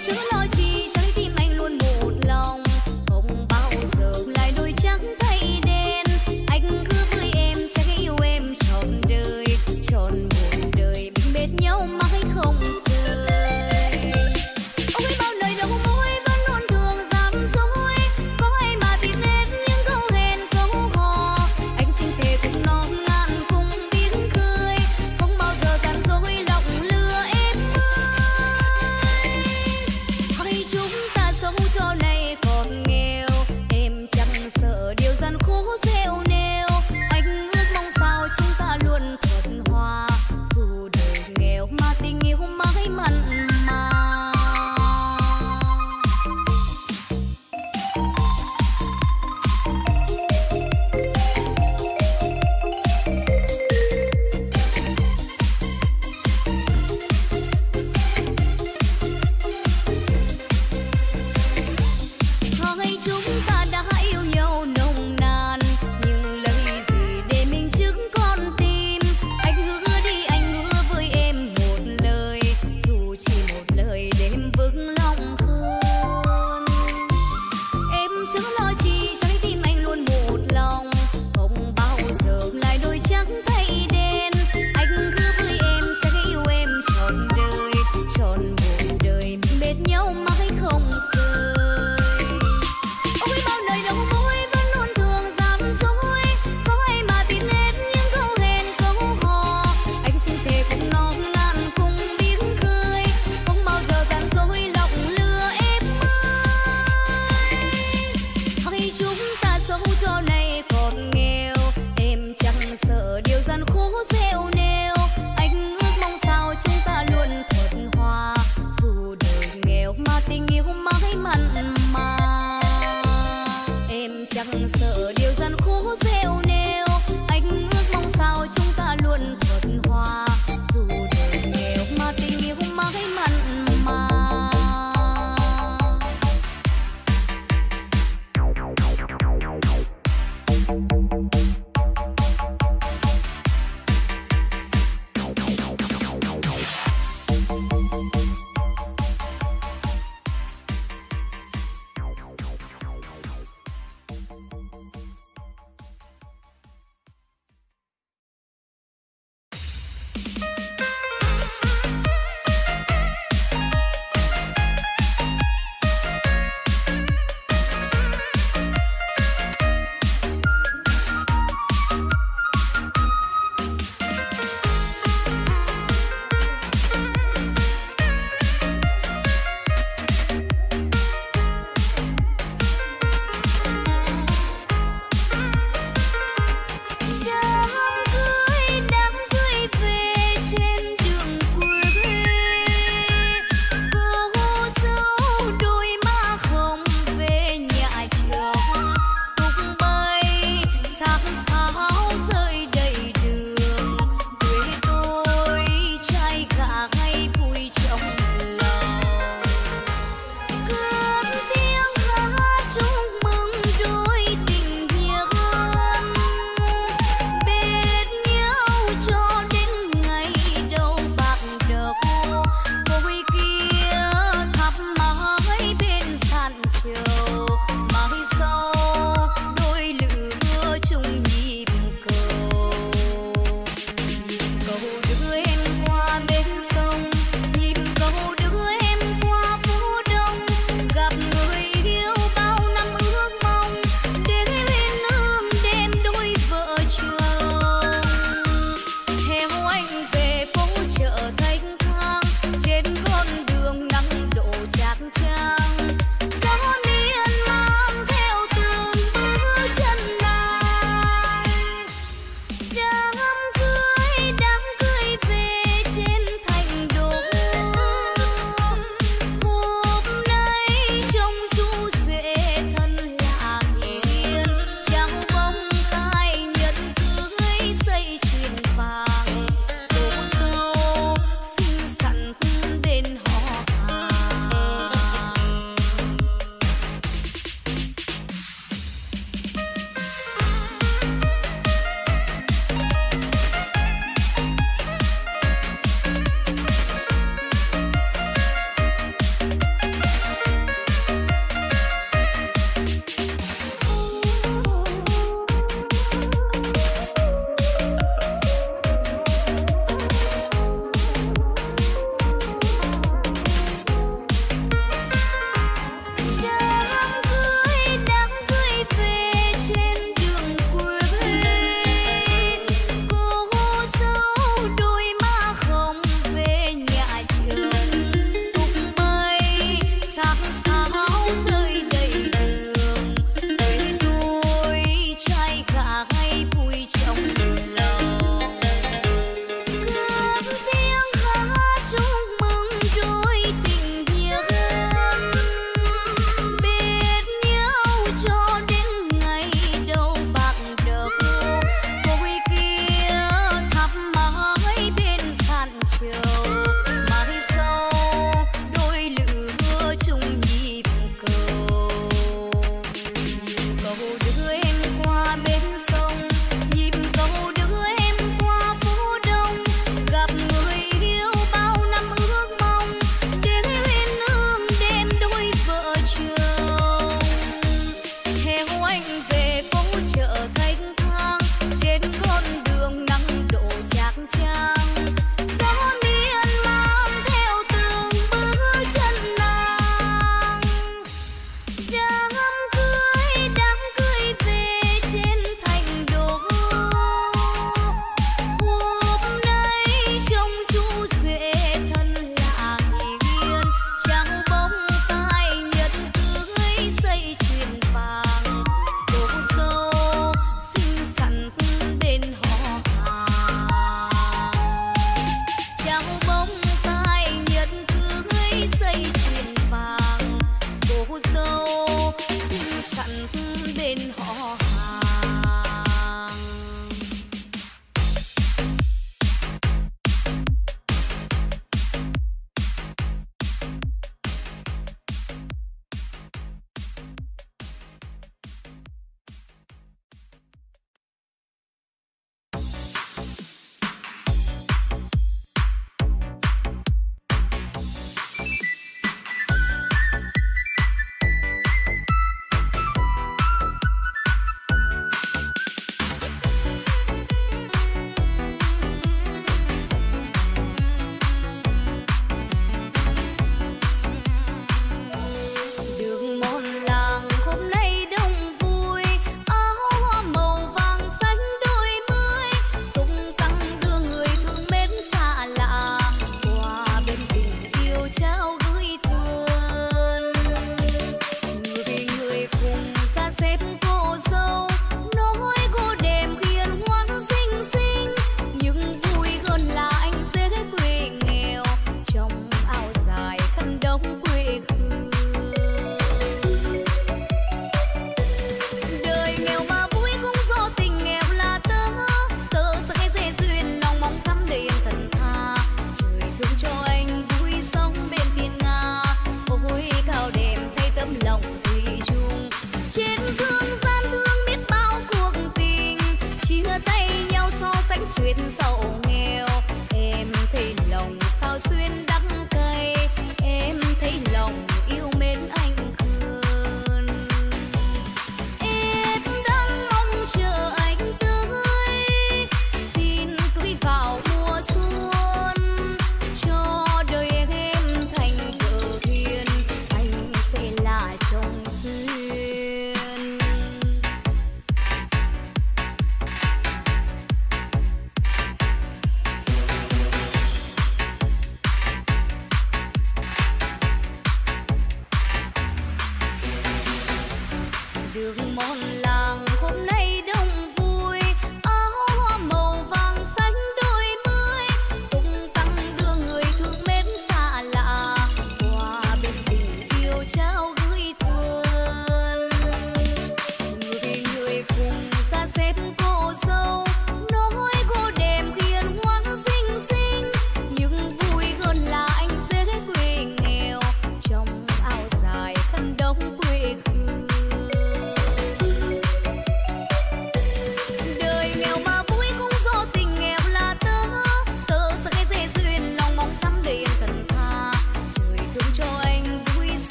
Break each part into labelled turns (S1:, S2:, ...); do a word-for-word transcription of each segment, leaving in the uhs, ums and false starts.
S1: chớ lo chi, trái tim anh luôn một lòng, không bao giờ lại đôi trắng thay đen. Anh hứa với em sẽ yêu em trọn đời, trọn một đời bên bên nhau mãi không rời. Ôi bao lời đầu môi vẫn luôn thường gian dối, có ai mà tìm hết những câu hẹn câu hò. Anh xin thề cùng non ngàn cùng biến khơi, không bao giờ tàn dối lòng lừa em ơi. Hay chúng ta sống cho này còn nghèo, em chẳng sợ điều gian khổ gieo neo. Anh ước mong sao chúng ta luôn thuận hòa, dù đời nghèo mà tình yêu mãi mặn mà. Hai chúng ta đã yêu nhau nồng nàn, nhưng lời gì để mình chứng con tim. Anh hứa đi, anh hứa với em một lời, dù chỉ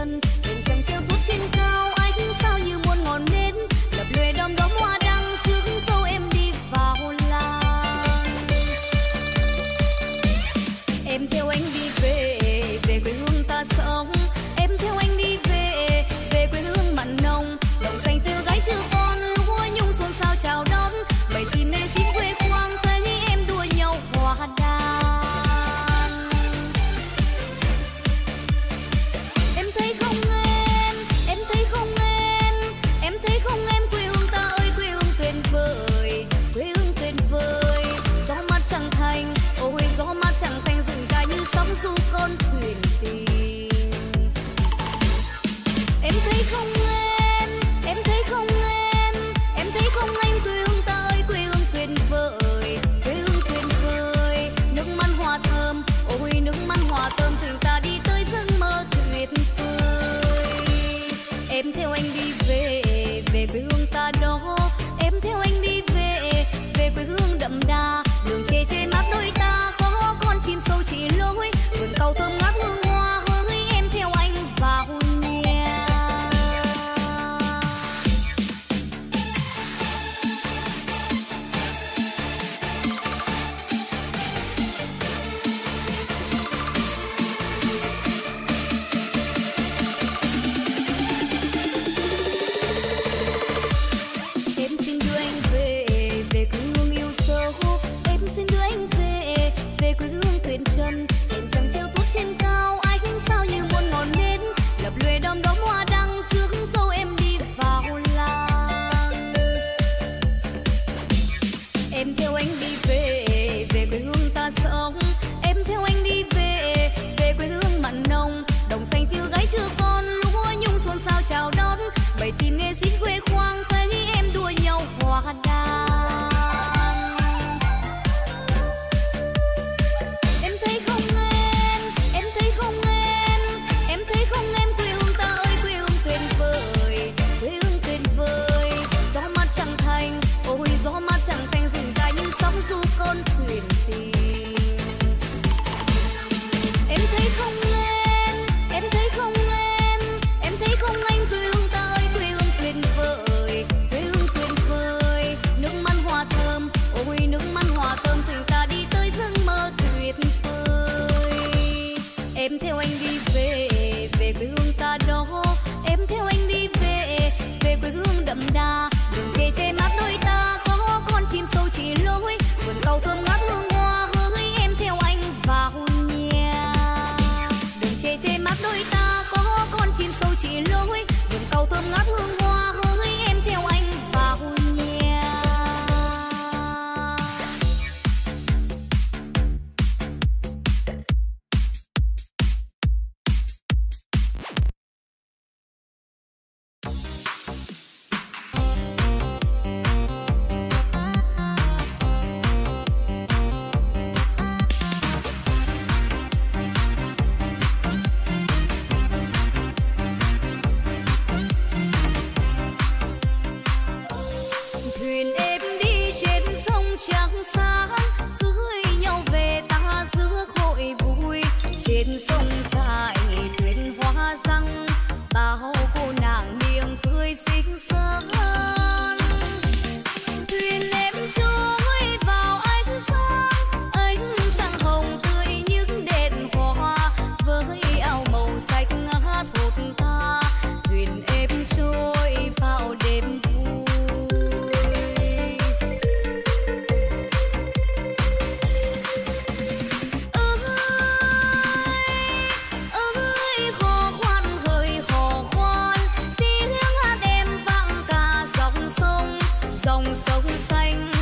S1: chân, đèn trăng treo tuốt trên cao, ánh sao như muôn ngọn nến, lập lòe đom đóm hoa đăng, rước dâu em đi vào làng. Em theo anh đi về, về quê hương ta sống. Em theo anh đi về, về quê hương mặn nồng, đồng xanh từ gái chưa con, lúa nhung xôn xao chào đón, bầy chim nê xin quê quang, thấy em đua nhau hòa đàn. Em thấy không em, em thấy không em, em thấy không em, quê hương ta ơi quê hương tuyệt vời, quê hương tuyệt vời. Gió mát chẳng thành, ôi gió mát chẳng thành, rừng ca như sóng du con thuyền tình. Em thấy không em, em thấy không em, em thấy không anh, quê hương ta ơi quê hương tuyệt vời, quê hương tuyệt vời. Nước mắt hoa thơm, ôi nước mắt hoa thơm, rừng ta đi tới giấc mơ tuyệt vời. Em theo anh đi về, về quê hương ta đó. Em theo anh đi về, về quê hương đậm đà, đường chê chê mát đôi ta, có con chim sâu chỉ lối, vườn cau thơm ngát hương hoa, hỡi em theo anh vào nhà. Em xin đưa anh về, về quê hương yêu sâu. Em xin đưa anh về, về quê hương tuyệt trần, đèn trăng treo tuốt trên cao, ánh sao như muôn ngọn nến, lập lòe đom đóm hoa đăng, rước dâu em đi vào làng. Em theo anh đi về, về quê hương ta sống. Em theo anh đi về, về quê hương mặn nồng, đồng xanh diêu gái chưa con, lúa nhung xôn xao chào đón, bầy chim nghe xin quê quang, thấy em đua nhau hòa đàn. Em thấy không em, em thấy không em, em thấy không em, quê hương ta ơi quê hương tuyệt vời, quê hương tuyệt vời. Gió mát chẳng thành, ôi gió mát chẳng thành, rừng ca như sóng du con thuyền tình. Em thấy không em, em thấy không em, em thấy không anh, quê hương ta ơi quê hương tuyệt vời, quê hương tuyệt vời. Nước mắt hoa thơm, ôi nước mắt hoa thơm, rừng ta đi tới giấc mơ tuyệt vời. Em theo anh đi về, về quê hương ta đó. Em theo anh đi về, về quê hương đậm đà, đường chê chê mát đôi ta, có con chim sâu chỉ lối, vườn cau thơm ngát hương hoa, hỡi em theo anh vào nhà. Đường chê chê mát đôi ta, có con chim sâu chỉ lối, vườn cau thơm ngát hương hoa, hỡi em theo anh vào nhà. Thuyền em đi trên sông trắng sáng, cưới nhau về ta rước hội vui. Trên sông dài thuyền hoa răng, bao cô nàng miệng cười xinh xắn. Thuyền em trôi vào ánh sáng, ánh sáng hồng tươi những đèn hoa, với áo màu xanh hát hột ta. Thuyền em trôi vào đêm vui. Dòng sông xanh